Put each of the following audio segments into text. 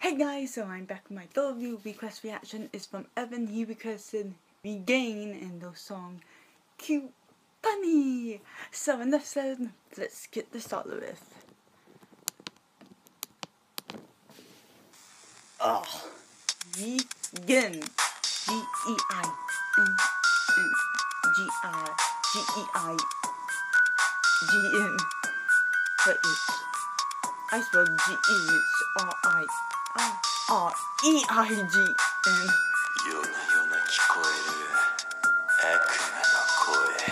Hey guys, so I'm back with my third view request reaction. Is from Evan. He requested Regain and the song Cute Bunny. So enough said, let's get this started with. Oh, Regain. G-E-I-N-N G-I-G-E-I-G-N. But it's, I spelled G-E, it's R-I-R-E-I-G-N. 夜な夜な聞こえる悪魔の声。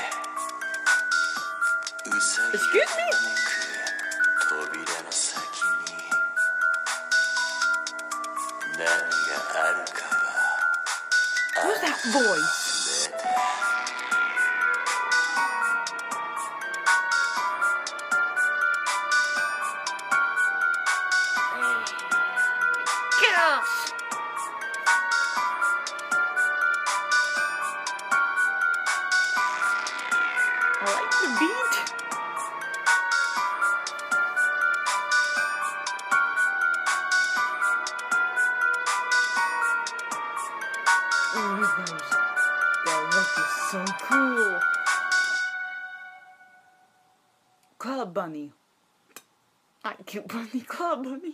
うさぎが招く扉の先に何があるかは Who's that voice? Yes! I like the beat. Ooh, that look is so cool. Club Bunny. Not Cute Bunny, Club Bunny.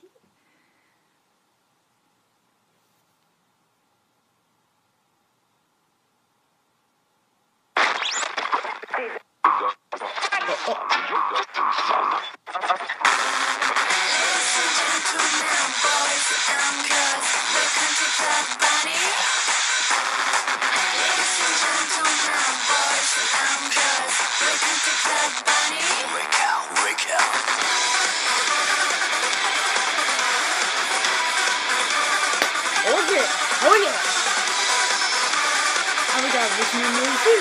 Oh yeah! Oh my god, this new movie too!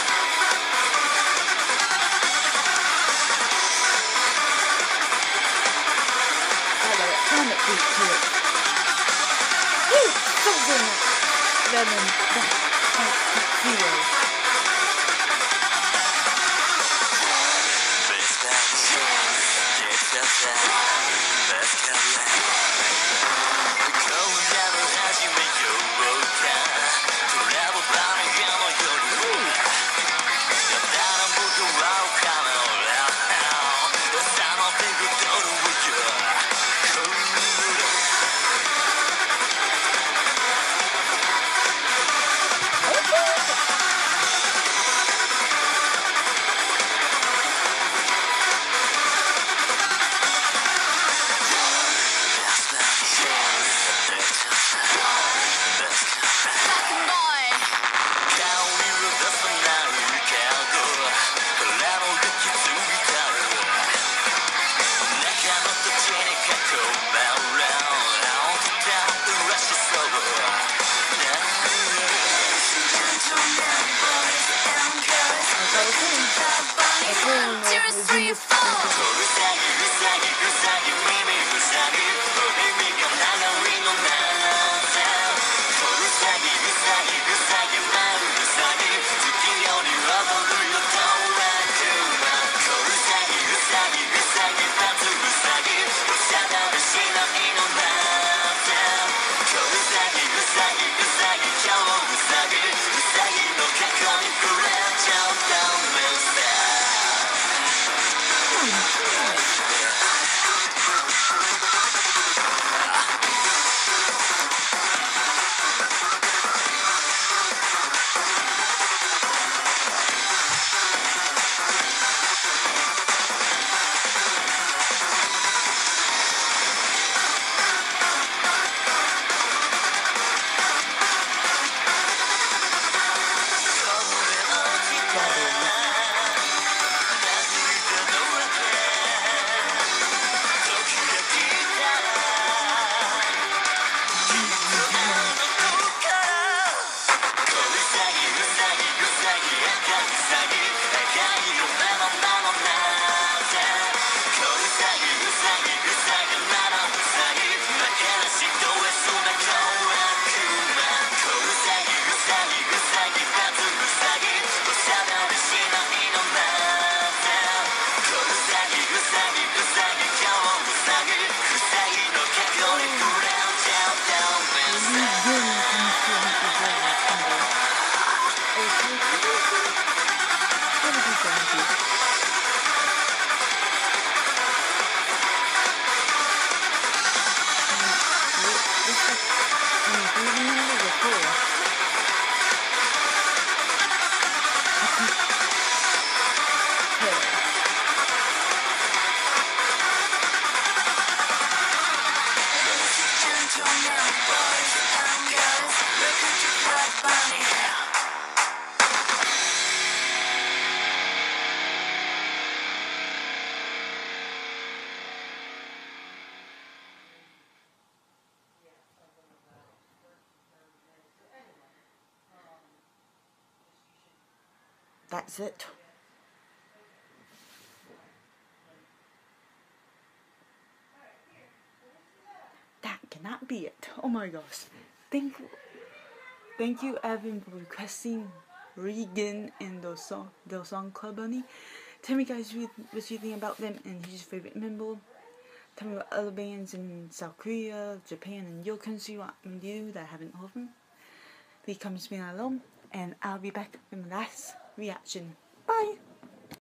I got a comic beat to it. Ooh, so good! Lemon, zero. That's it. That cannot be it. Oh my gosh. Thank you Evan for requesting Regan and those song Club Bunny. Tell me guys what you think about them and who's your favorite member. Tell me what other bands in South Korea, Japan and your country want me to do that I haven't heard from. Please comment me along and I'll be back with my last reaction. Bye!